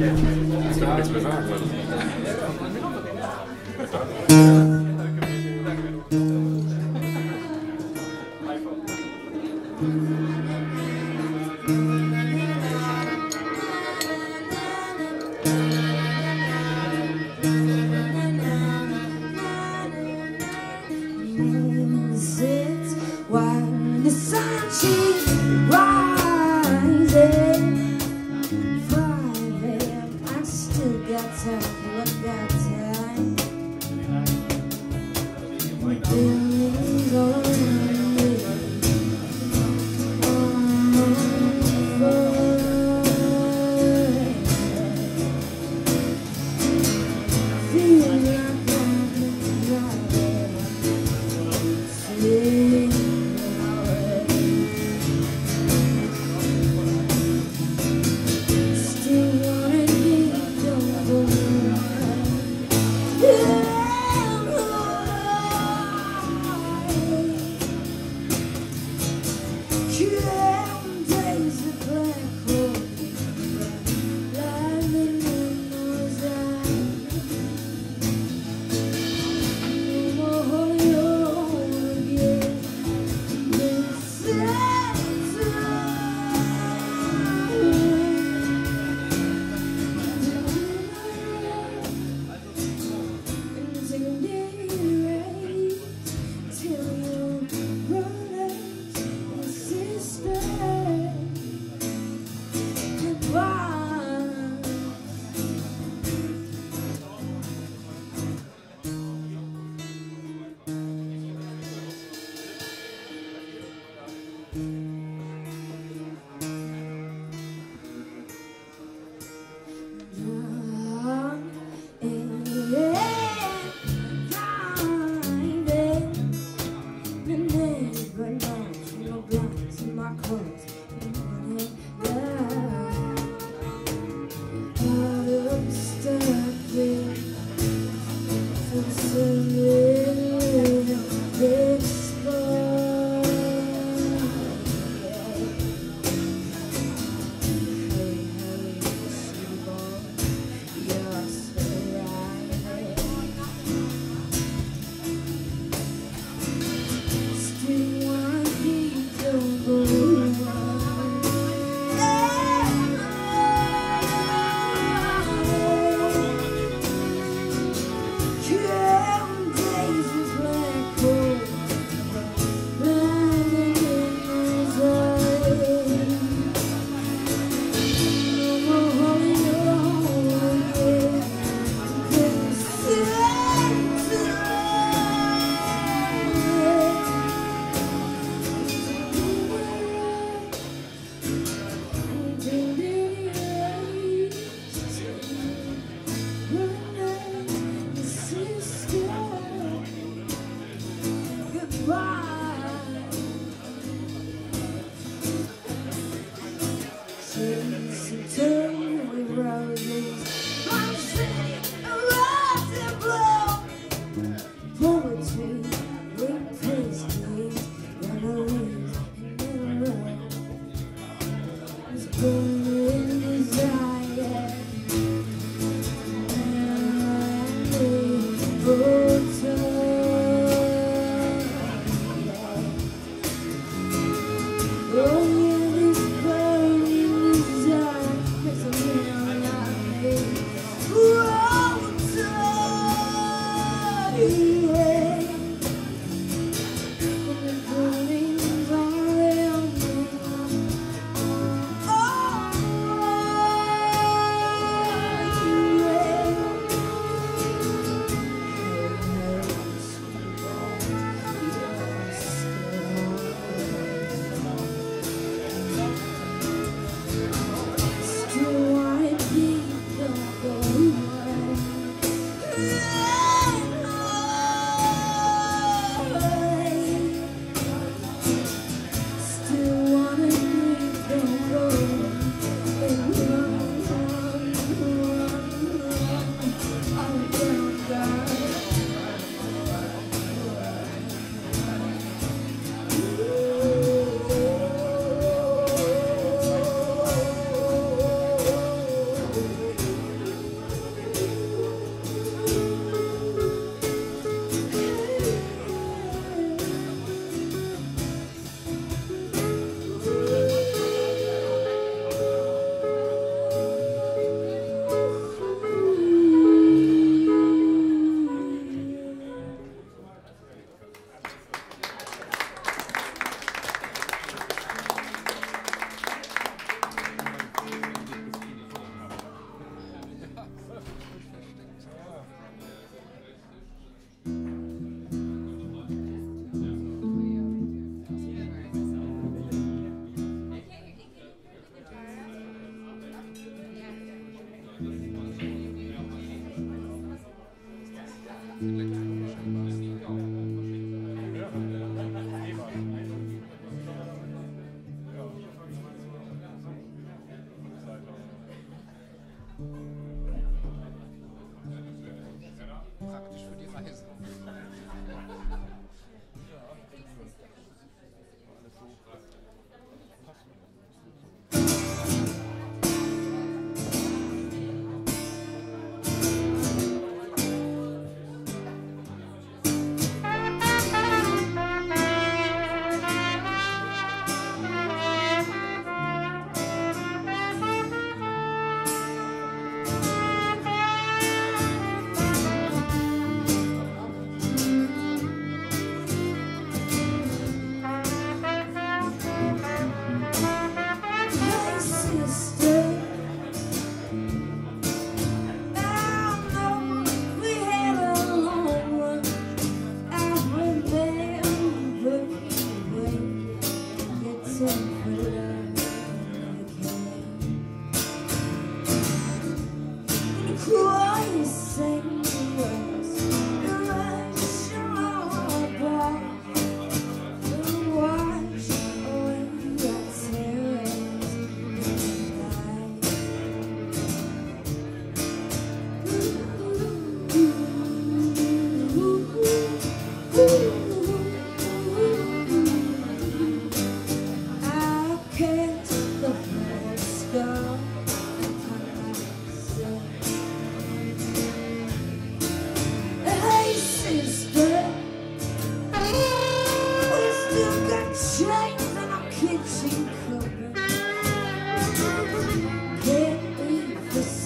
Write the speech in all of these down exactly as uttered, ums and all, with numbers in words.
Ich kann nichts mehr sagen. While the sun she's rising, five a m I still got time, I got time. Feelings all around me, feel like I'm right.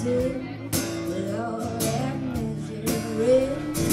too, with all that misery.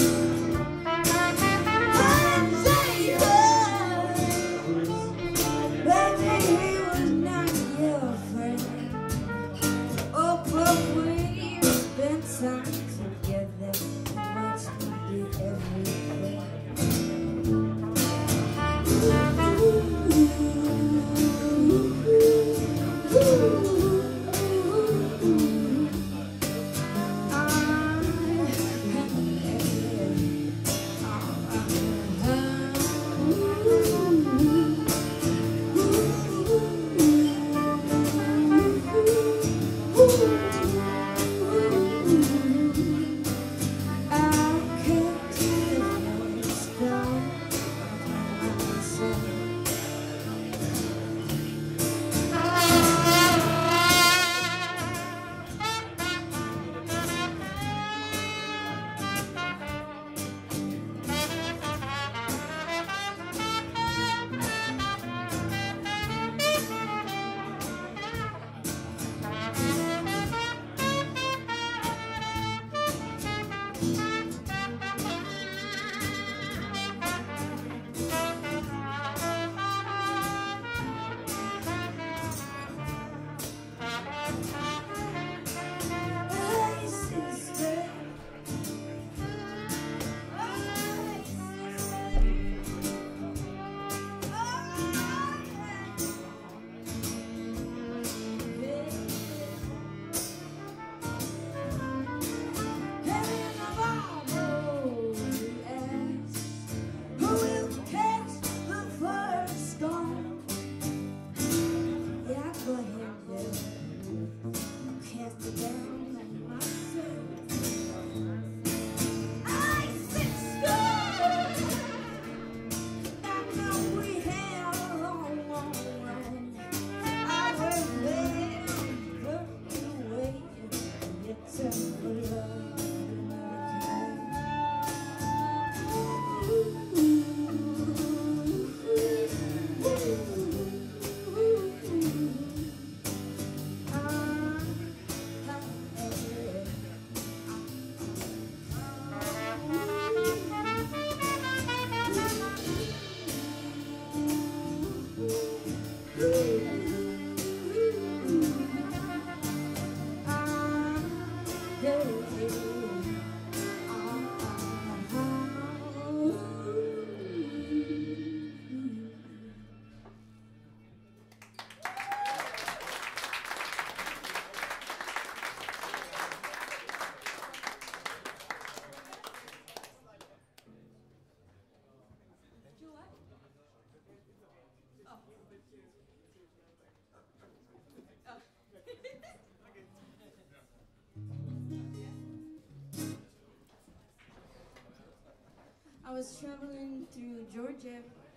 I was traveling through Georgia,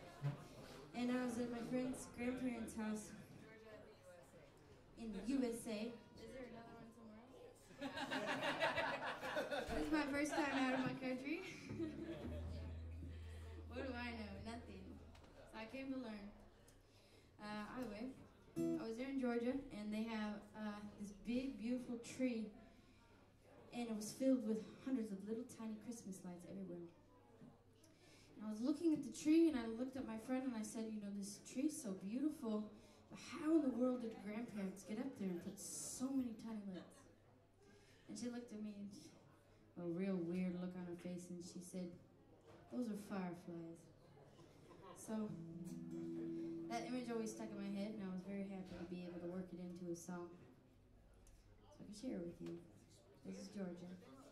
and I was at my friend's grandparents' house in the U S A. Is there another one somewhere else? This is my first time out of my country. What do I know? Nothing. So I came to learn. Uh, anyway, I was there in Georgia, and they have uh, this big, beautiful tree, and it was filled with hundreds of little tiny Christmas lights everywhere. And I was looking at the tree, and I looked at my friend, and I said, you know, this tree's so beautiful, but how in the world did grandparents get up there and put so many tiny lights? And she looked at me, and she, a real weird look on her face, and she said, those are fireflies. So that image always stuck in my head, and I was very happy to be able to work it into a song, so I can share it with you. This is Georgia.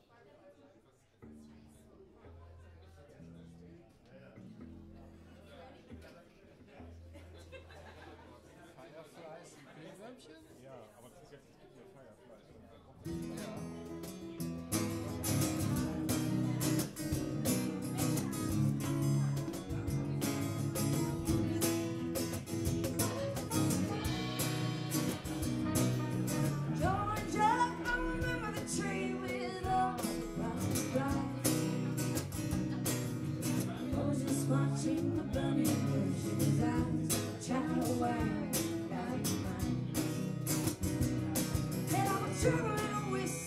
Ja, aber das ist jetzt nicht nur Firefly. Ja. Watching the burning bushes, eyes trying to wind out mine. And I'm traveling with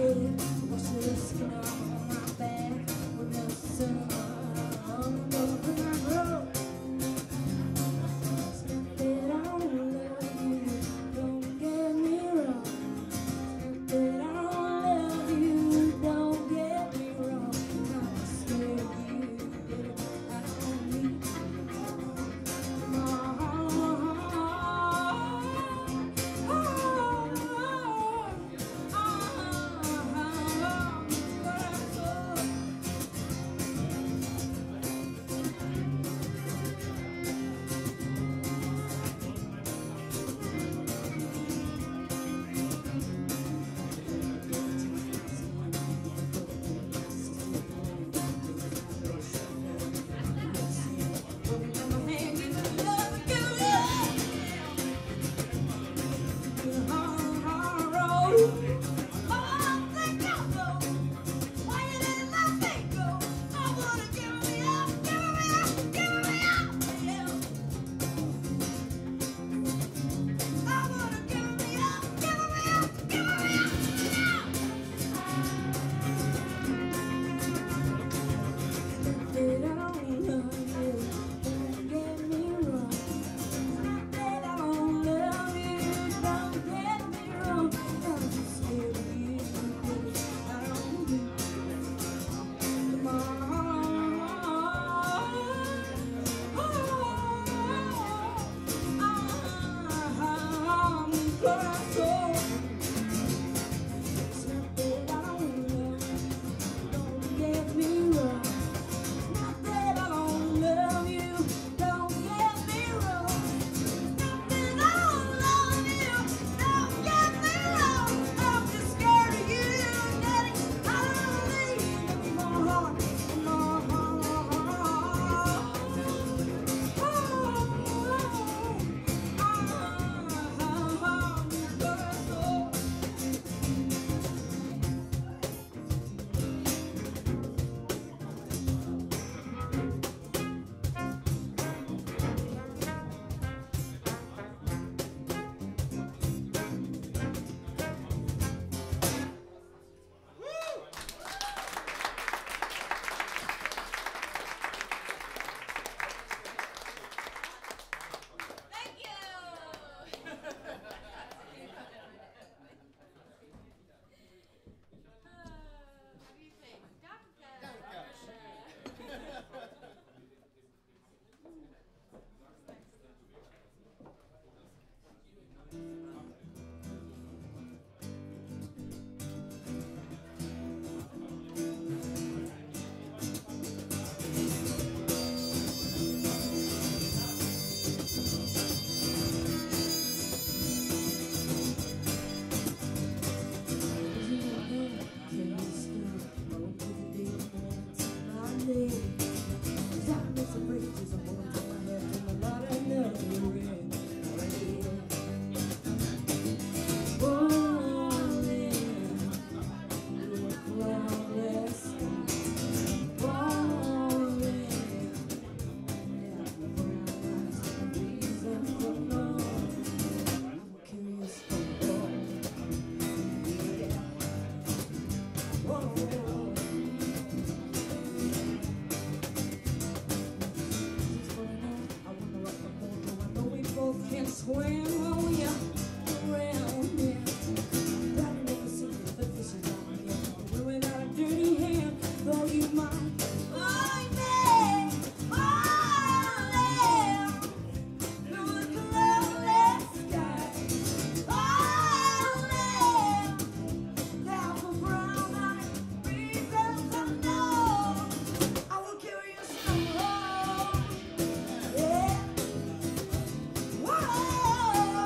Whoa!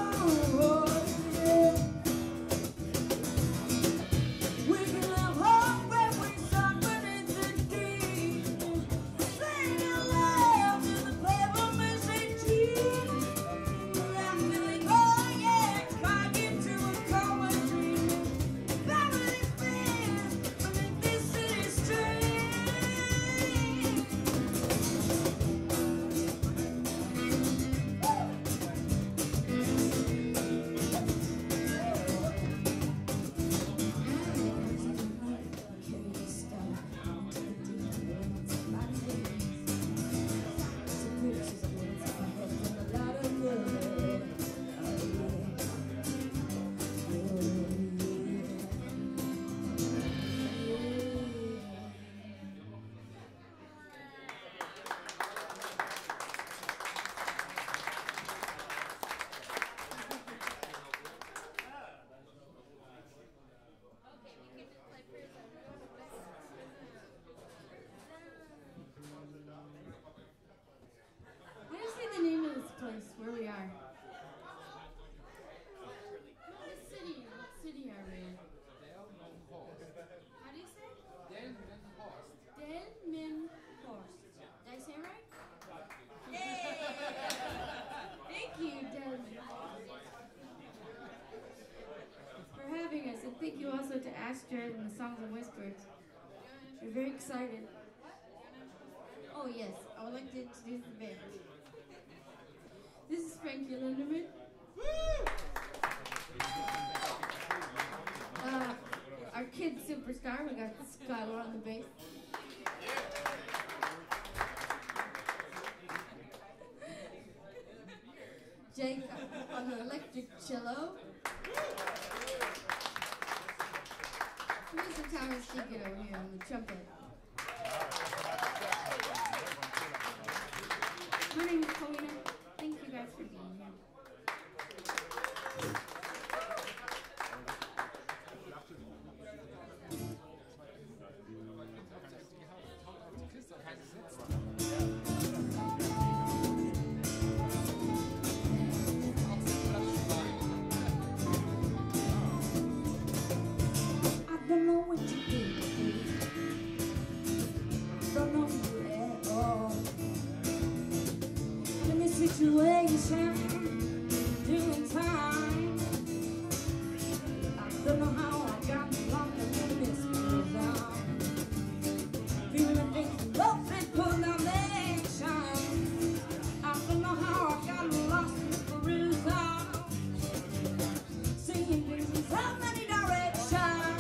Astrid and the Songs and Whispers. We're very excited. Oh yes, I would like to introduce the band. This is Frankie Lindemann. Uh, our kid superstar, we got Skylar on the bass. Jake on the electric cello. Mister Thomas Deacon over here on the trumpet. My name is Paulina. Thank you guys for being here. I don't know what you did. Don't know you at all. In this situation, doing time. I don't know how I got locked in this prison. Feeling things both and put on nation. I don't know how I got lost in this prison. Seeing things in so many directions.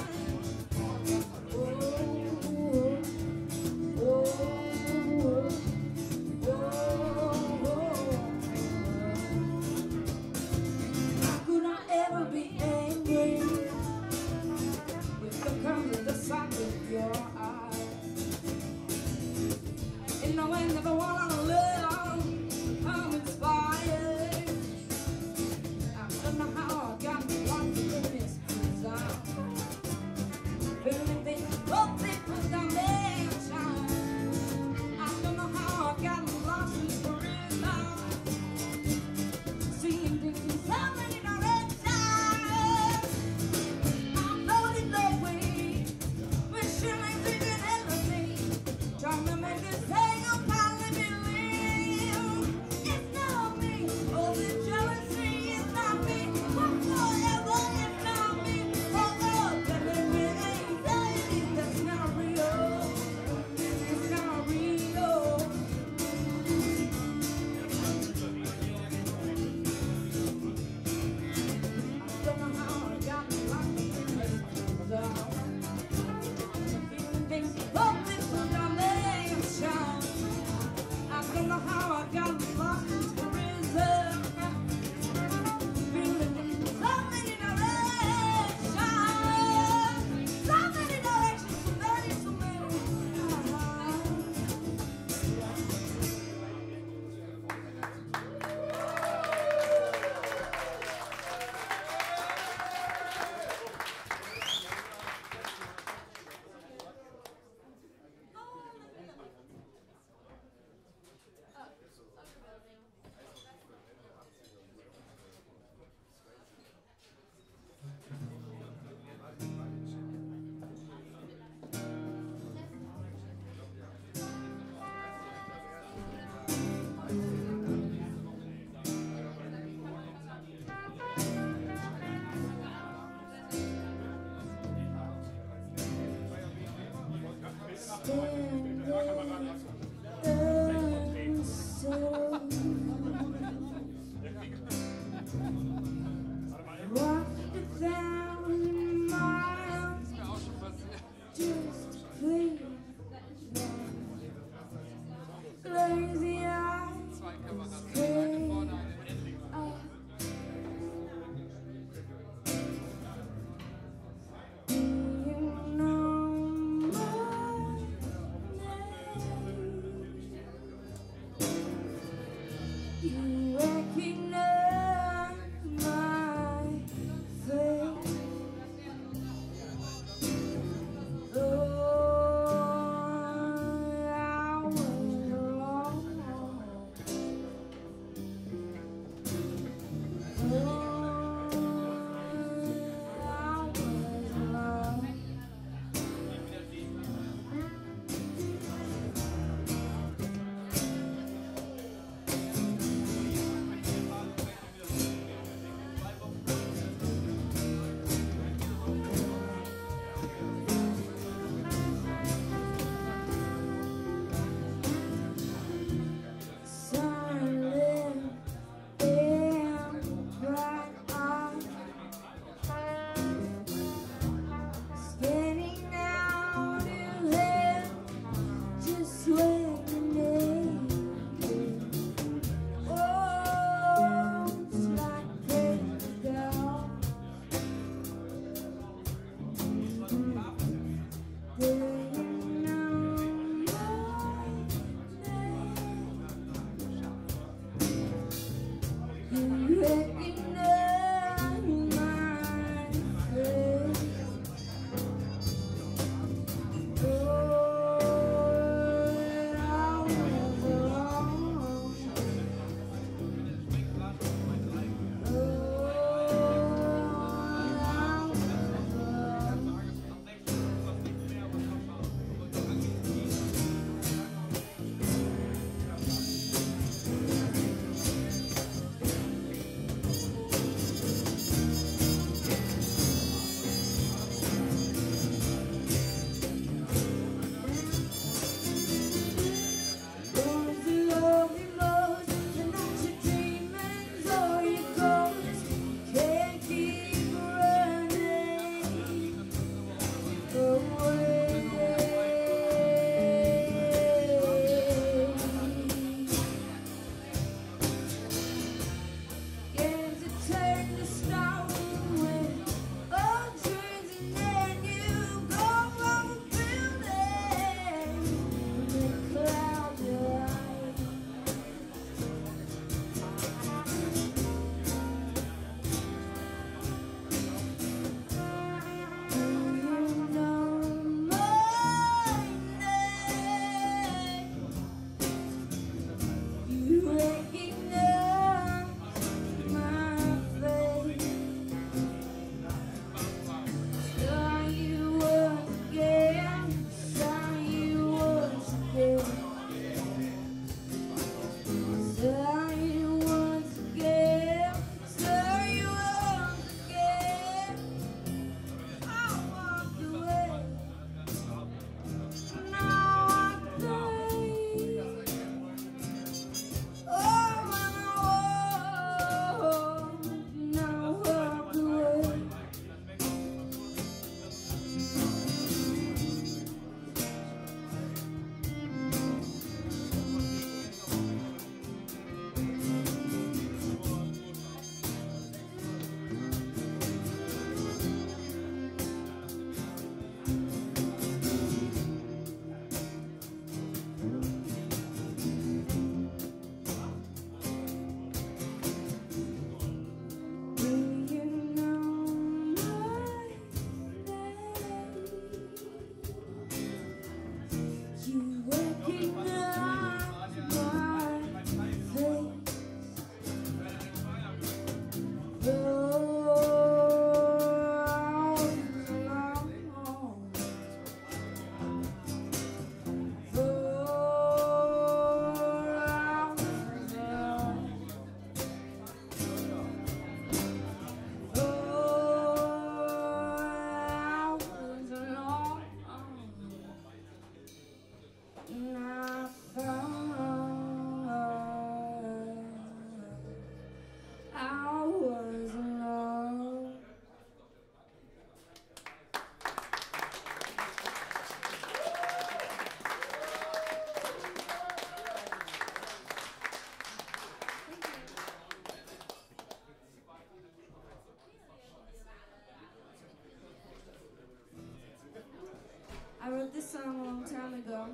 How could I ever be angry if the comes of the sight of your eyes? And no, I never wanna love, I'm inspired. I don't know how I got lost in this prison. Feeling things both they put down their shine. I don't know how I got lost in this prison. Seeing things in so many directions. I'm floating that way, wishing I didn't ever be. Trying to make this thing a possibility. It's not me, all the jealousy is not me. Forever it's not me. Oh Lord, let me be anxiety that's not real. It's not real. I don't know how I got locked in this prison. Feeling things hoping for damnation. I don't know how I got lost in this prison. Feeling things so many directions. So many directions, so many, so many. I wrote this song a long time ago.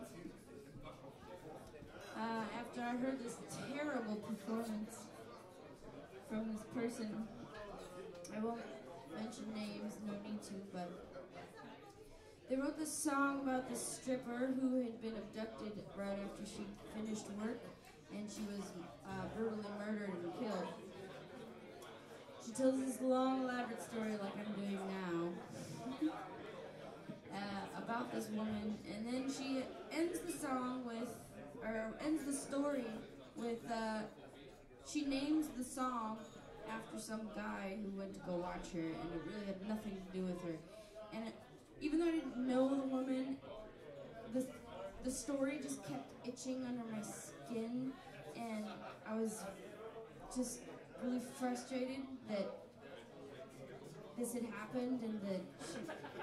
Uh, after I heard this terrible performance from this person. I won't mention names, no need to, but they wrote this song about this stripper who had been abducted right after she finished work, and she was uh, brutally murdered and killed. She tells this long, elaborate story like I'm doing now uh, about this woman, and then she ends the song with, or ends the story with, uh, she names the song after some guy who went to go watch her, and it really had nothing to do with her. And it, even though I didn't know the woman, the, the story just kept itching under my skin, and I was just really frustrated that this had happened and that she...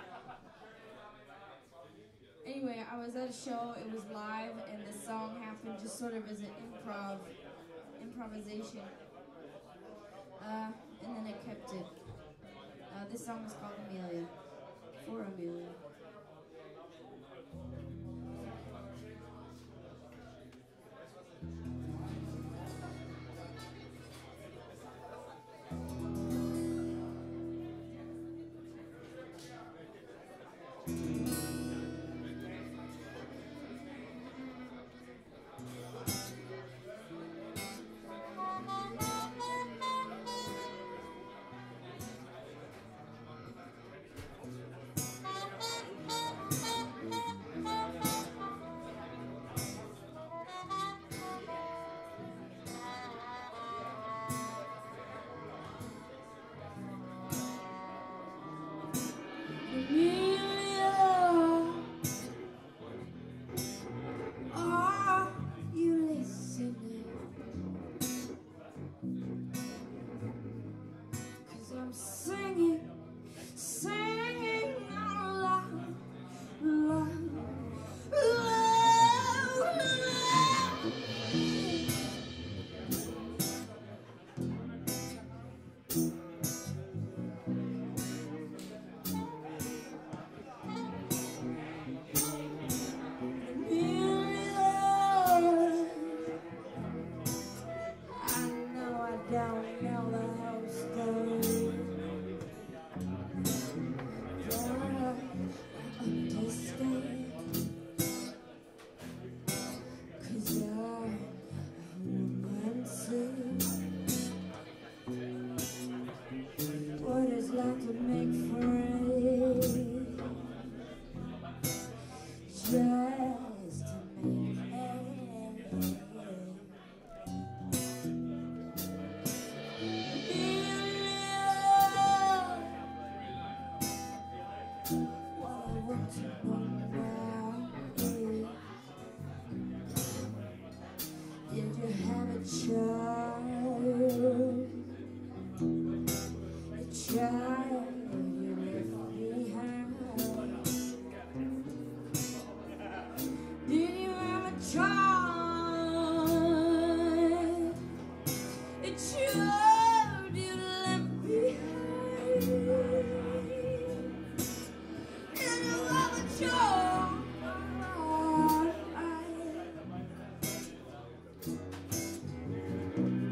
Anyway, I was at a show, it was live, and this song happened just sort of as an improv, improvisation. Uh, and then I kept it. Uh, this song is called Amelia, for Amelia. Thank you.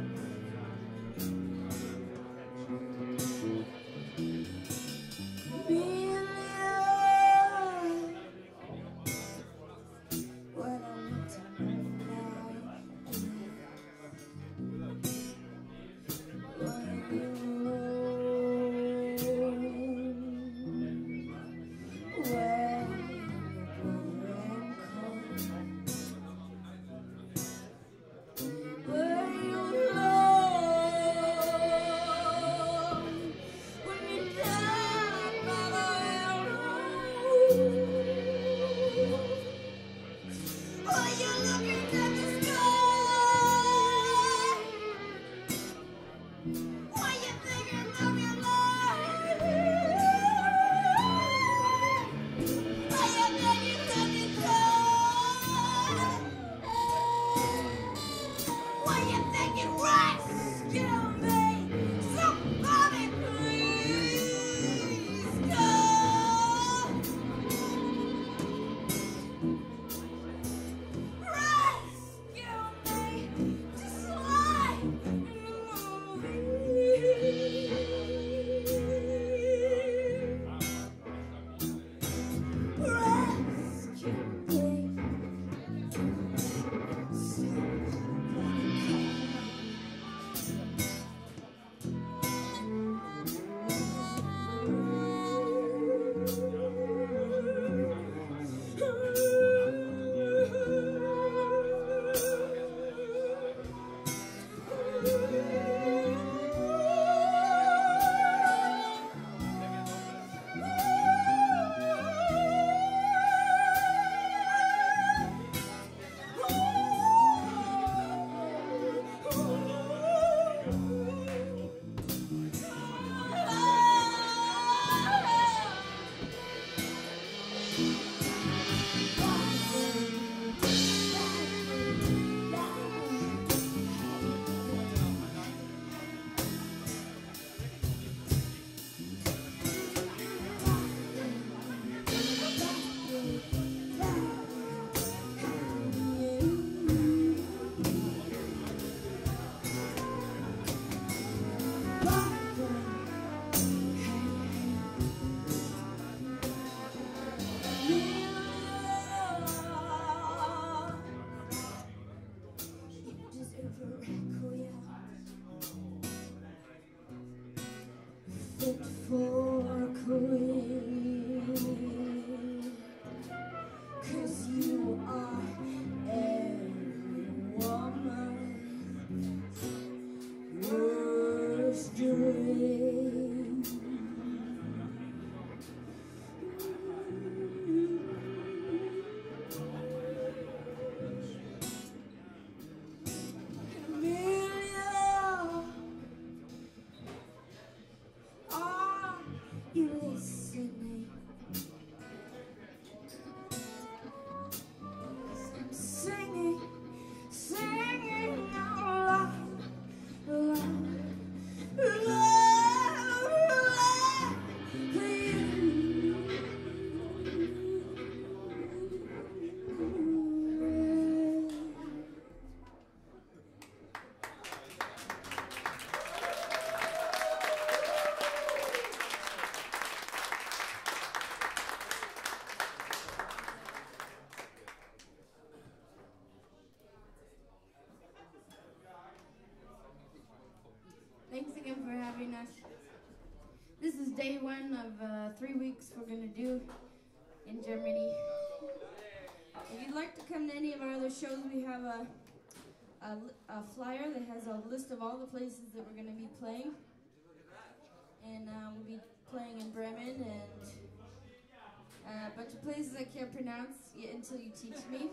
run of uh, three weeks we're going to do in Germany. If you'd like to come to any of our other shows, we have a, a, a flyer that has a list of all the places that we're going to be playing. And uh, we'll be playing in Bremen and uh, a bunch of places I can't pronounce yet until you teach me.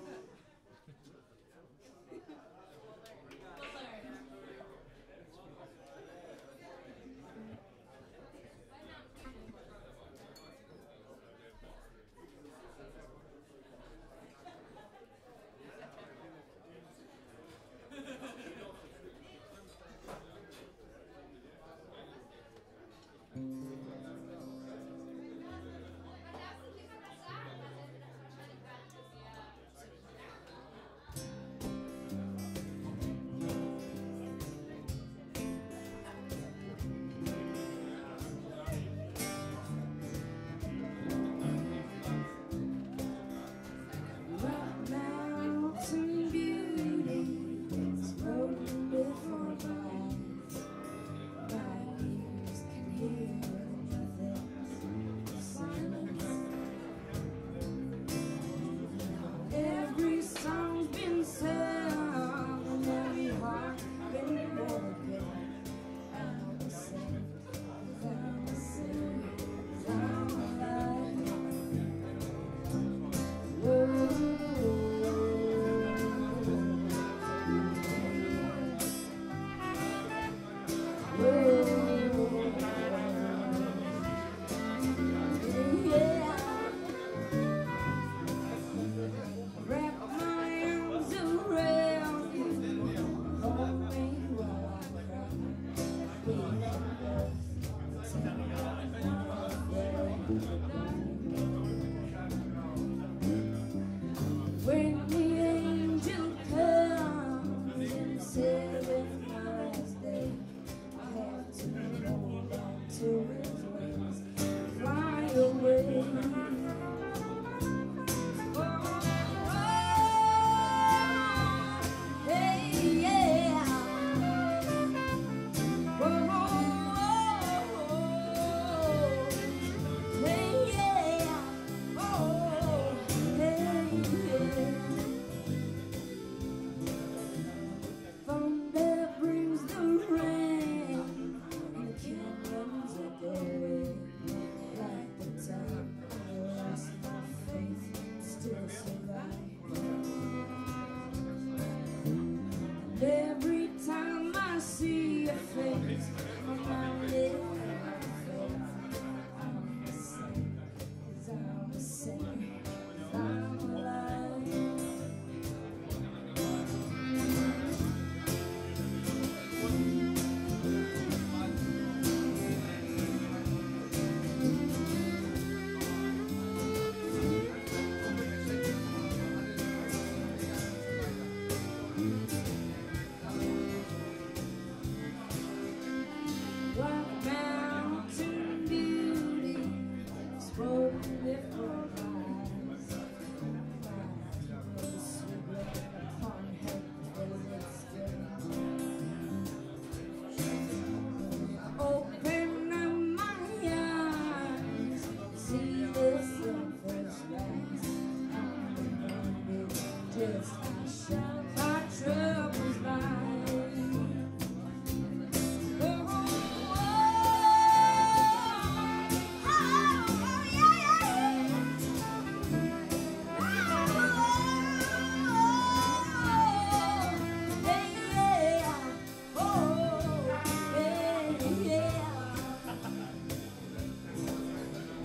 When the angel comes in seven miles day, I have to hold on to his wings, fly away. Every time I see your face, my mind is I'm the same, 'cause I'm the same, 'cause I'm alive. What mountain beauty spoken before my eyes? My sweet rain upon her velvet skin. Open up my eyes, see the sun first rise. I'm the one who just I shall my troubles by.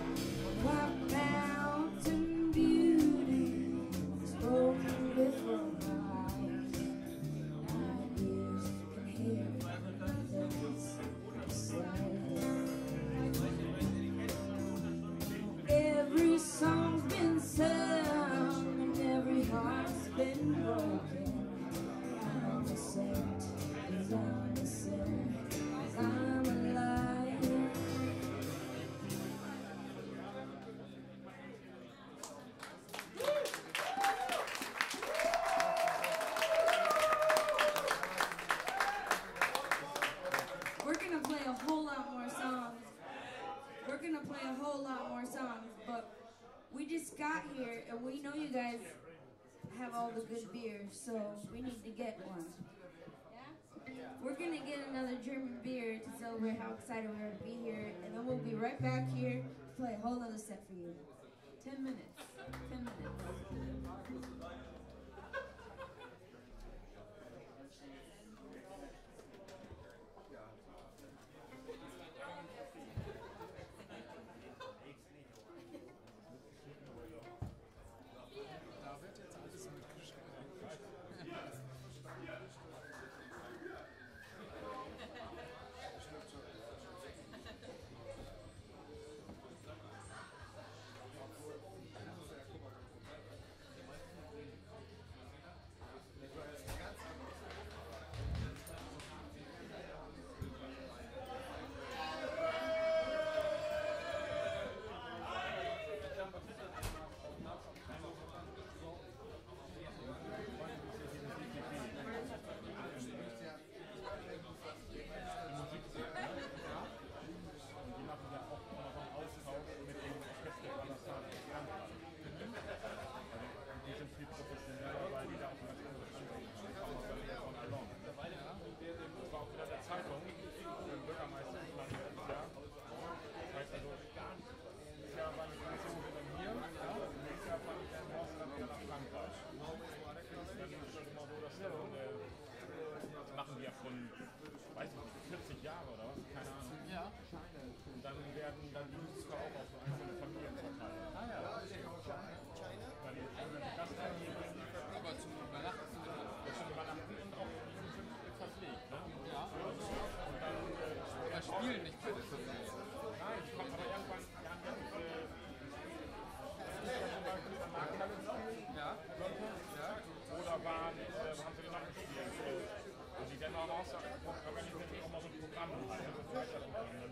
What mountain beauty spoken before here, and we know you guys have all the good beer, so we need to get one. Yeah? We're gonna get another German beer to celebrate how excited we are to be here, and then we'll be right back here to play a whole other set for you. Ten minutes. Ten minutes. Da wird jetzt alles mitgeschrieben. Machen die ja von, weiß ich nicht, vierzig Jahre oder was? Keine Ahnung. Ja. Und dann werden dann die Musiker auch auf so einzelne Familien verteilt. Ah ja. Weil die das dann Aber zum Übernachten sind wir das schon übernachten und auch die Jungs sind verpflegt. Ne? Ja. Und dann äh, Aber spielen nicht bei der Familie. nein, die kommen aber irgendwann, ja, dann, äh, das ist ja zum Beispiel am Markthalle spielen. Ja. Ja. Oder waren, äh, wo haben sie den Nacht gespielt? Und die dann auch organisieren auch mal so ein Programm. Also,